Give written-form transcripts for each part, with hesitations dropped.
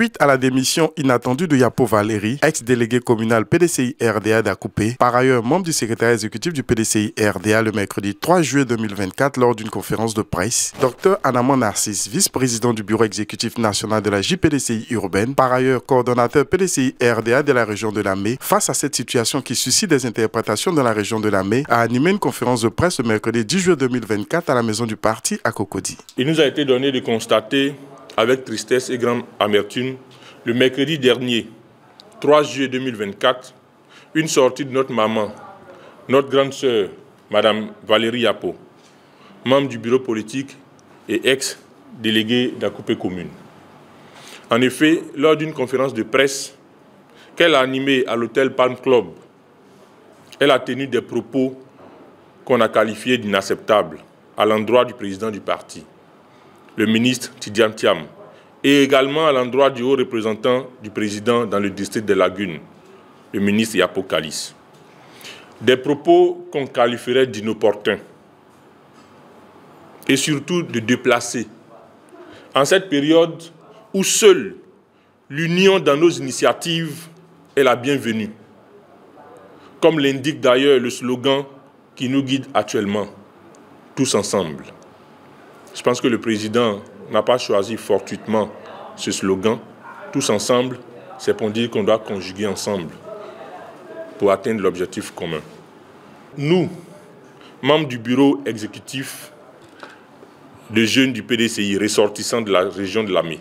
Suite à la démission inattendue de Yapo Valérie, ex-délégué communal PDCI RDA d'Akoupé, par ailleurs membre du secrétaire exécutif du PDCI RDA le mercredi 3 juillet 2024 lors d'une conférence de presse, Dr Anaman Narcisse, vice-président du bureau exécutif national de la JPDCI urbaine, par ailleurs coordonnateur PDCI RDA de la région de Lamé, face à cette situation qui suscite des interprétations dans la région de Lamé, a animé une conférence de presse le mercredi 10 juillet 2024 à la maison du parti à Cocody. Il nous a été donné de constater avec tristesse et grande amertume, le mercredi dernier, 3 juillet 2024, une sortie de notre maman, notre grande sœur, Madame Valérie Yapo, membre du bureau politique et ex-déléguée d'Akoupé commune. En effet, lors d'une conférence de presse qu'elle a animée à l'hôtel Palm Club, elle a tenu des propos qu'on a qualifiés d'inacceptables à l'endroit du président du parti, le ministre Tidjane Thiam, et également à l'endroit du haut représentant du président dans le district de Lagune, le ministre Yapo Kalis. Des propos qu'on qualifierait d'inopportuns et surtout de déplacés. En cette période où seule l'union dans nos initiatives est la bienvenue, comme l'indique d'ailleurs le slogan qui nous guide actuellement, tous ensemble. Je pense que le président n'a pas choisi fortuitement ce slogan. Tous ensemble, c'est pour dire qu'on doit conjuguer ensemble pour atteindre l'objectif commun. Nous, membres du bureau exécutif de jeunes du PDCI, ressortissants de la région de Lamé,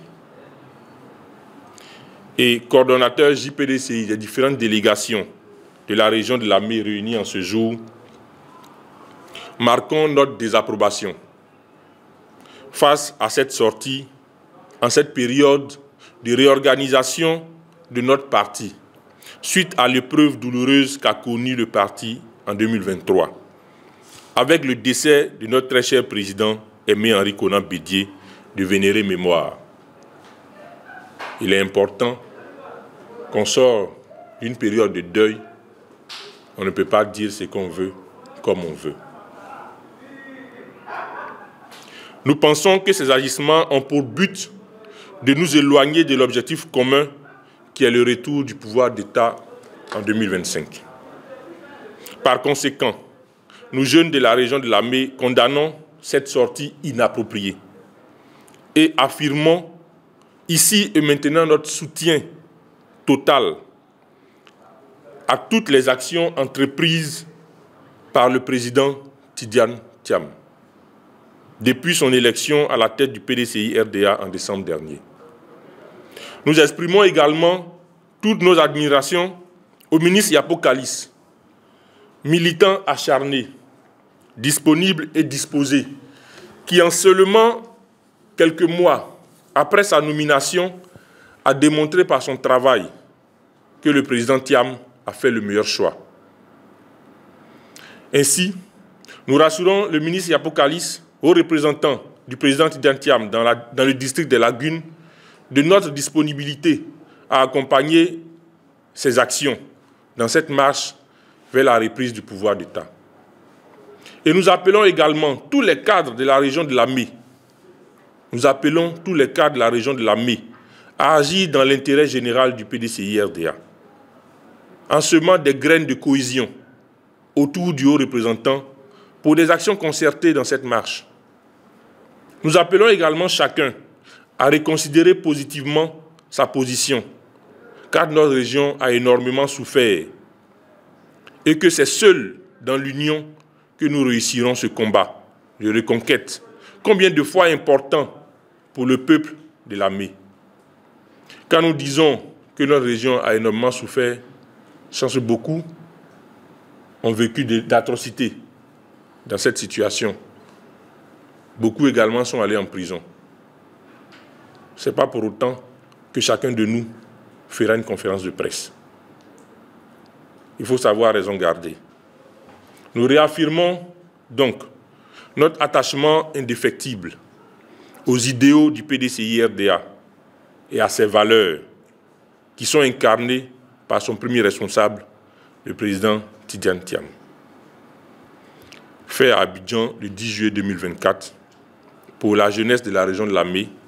et coordonnateurs JPDCI des différentes délégations de la région de Lamé réunies en ce jour, marquons notre désapprobation face à cette sortie, en cette période de réorganisation de notre parti, suite à l'épreuve douloureuse qu'a connue le parti en 2023, avec le décès de notre très cher président Aimé Henri Konan Bédié, de vénérée mémoire. Il est important qu'on sorte d'une période de deuil. On ne peut pas dire ce qu'on veut comme on veut. Nous pensons que ces agissements ont pour but de nous éloigner de l'objectif commun qui est le retour du pouvoir d'État en 2025. Par conséquent, nous jeunes de la région de Lamé condamnons cette sortie inappropriée et affirmons ici et maintenant notre soutien total à toutes les actions entreprises par le président Tidjane Thiam depuis son élection à la tête du PDCI RDA en décembre dernier. Nous exprimons également toutes nos admirations au ministre Yapo Kalis, militant acharné, disponible et disposé, qui en seulement quelques mois après sa nomination a démontré par son travail que le président Thiam a fait le meilleur choix. Ainsi, nous rassurons le ministre Yapo Kalis, aux représentants du président Tidjane Thiam dans le district de Lagune, de notre disponibilité à accompagner ses actions dans cette marche vers la reprise du pouvoir d'État. Et nous appelons également tous les cadres de la région de Lamé, à agir dans l'intérêt général du PDCI RDA, en semant des graines de cohésion autour du haut représentant pour des actions concertées dans cette marche. Nous appelons également chacun à reconsidérer positivement sa position, car notre région a énormément souffert et que c'est seul dans l'union que nous réussirons ce combat de reconquête, combien de fois important pour le peuple de Lamé. Quand nous disons que notre région a énormément souffert, sans que beaucoup ont vécu d'atrocités dans cette situation. Beaucoup également sont allés en prison. Ce n'est pas pour autant que chacun de nous fera une conférence de presse. Il faut savoir raison garder. Nous réaffirmons donc notre attachement indéfectible aux idéaux du PDCI RDA et à ses valeurs qui sont incarnées par son premier responsable, le président Tidjane Thiam. Fait à Abidjan le 10 juillet 2024 pour la jeunesse de la région de Lamé,